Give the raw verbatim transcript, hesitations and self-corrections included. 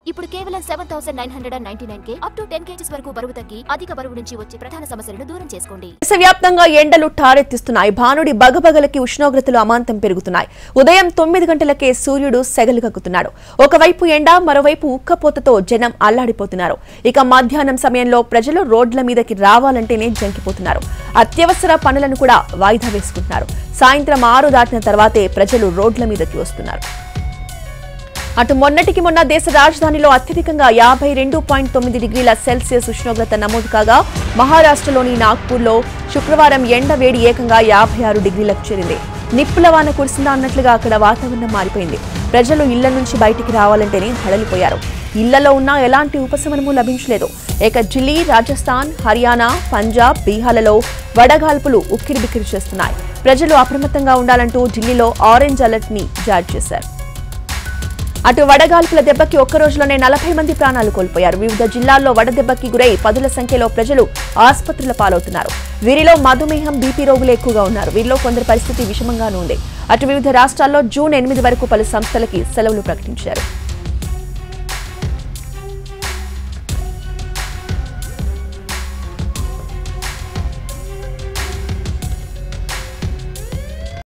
ఇప్పుడు కేవలం seven thousand nine hundred and ninety nine కే అప్ టు టెన్ కేజీస్ వరకు బరువు తగ్గి అధిక బరువు నుంచి వచ్చే ప్రధాన సమస్యలను దూరం చేసుకోండి. దేశవ్యాప్తంగా ఎండలు ఠారెత్తిస్తున్నాయి. భానుడి భగభగలకి ఉష్ణోగ్రతలు అమాంతం పెరుగుతున్నాయి. ఉదయం తొమ్మిది గంటలకే సూర్యుడు సెగలు కక్కుతున్నాడు. ఒకవైపు ఎండ, మరోవైపు ఉక్కపోతతో జనం అల్లాడిపోతున్నారు. ఇక మధ్యాహ్నం సమయంలో ప్రజలు రోడ్ల మీదకి రావాలంటేనే జంకిపోతున్నారు. అత్యవసర పనులను కూడా వాయిదా వేసుకుంటున్నారు. సాయంత్రం ఆరు దాటిన తర్వాతే ప్రజలు రోడ్ల మీదకి వస్తున్నారు. అటు మొన్నటికి మొన్న దేశ రాజధానిలో అత్యధికంగా యాభై రెండు పాయింట్ తొమ్మిది డిగ్రీల సెల్సియస్ ఉష్ణోగ్రత నమోదు కాగా మహారాష్ట్రలోని నాగ్పూర్లో శుక్రవారం ఎండ వేడి ఏకంగా యాభై ఆరు డిగ్రీలకు చేరింది. నిప్పుల వాన కురిసిందా అన్నట్లుగా అక్కడ వాతావరణం మారిపోయింది. ప్రజలు ఇళ్ల నుంచి బయటికి రావాలంటేనే హడలిపోయారు. ఇళ్లలో ఉన్నా ఎలాంటి ఉపశమనము లభించలేదు. ఏక ఢిల్లీ, రాజస్థాన్, హర్యానా, పంజాబ్, బీహార్లలో వడగాల్పులు ఉక్కిరిబిక్కిరి చేస్తున్నాయి. ప్రజలు అప్రమత్తంగా ఉండాలంటూ ఢిల్లీలో ఆరెంజ్ అలర్ట్ ని జారీ చేశారు. అటు వడగాల్పుల దెబ్బకి ఒక్క రోజులోనే నలభై మంది ప్రాణాలు కోల్పోయారు. వివిధ జిల్లాల్లో వడదెబ్బకి గురై పదుల సంఖ్యలో ప్రజలు ఆసుపత్రుల పాలవుతున్నారు. వీరిలో మధుమేహం, బీపీ రోగులు ఎక్కువగా ఉన్నారు. వీరిలో కొందరి పరిస్థితి విషమంగానూ ఉంది. అటు వివిధ రాష్ట్రాల్లో జూన్ ఎనిమిది వరకు పలు సంస్థలకి సెలవులు ప్రకటించారు.